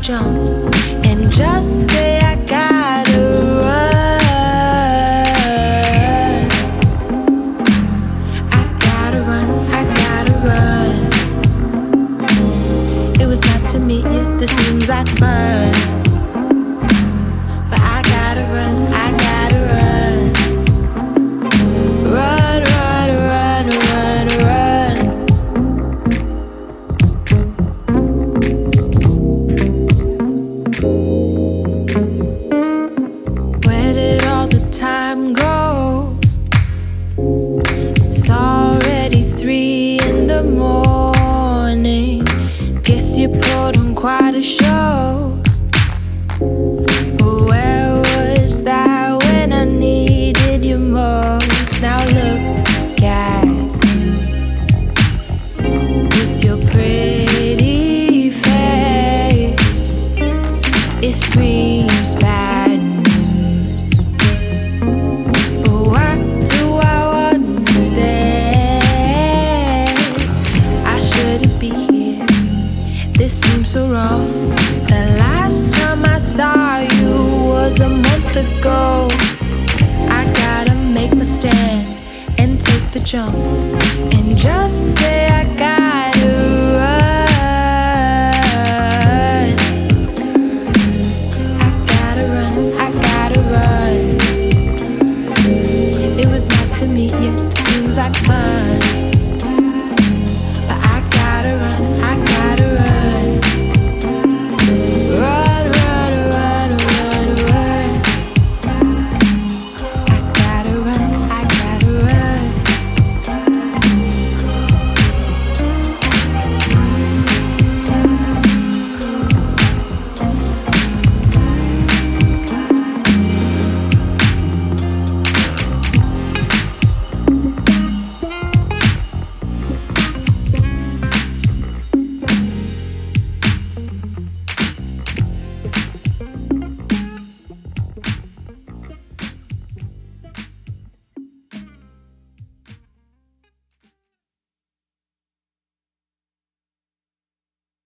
jump and just say I gotta run. I gotta run, I gotta run. It was nice to meet you, this seems like fun. But I gotta run, I gotta run. Run, run, run, run, run. Where did all the time go? It's already 3 in the morning. Guess you put on quite a show. But where was that when I needed you most? Now look at you with your pretty face. It screams bad news. But why do I wanna stay? I shouldn't be here. This seems so wrong. The last time I saw you was a month ago. I gotta make my stand and take the jump and just say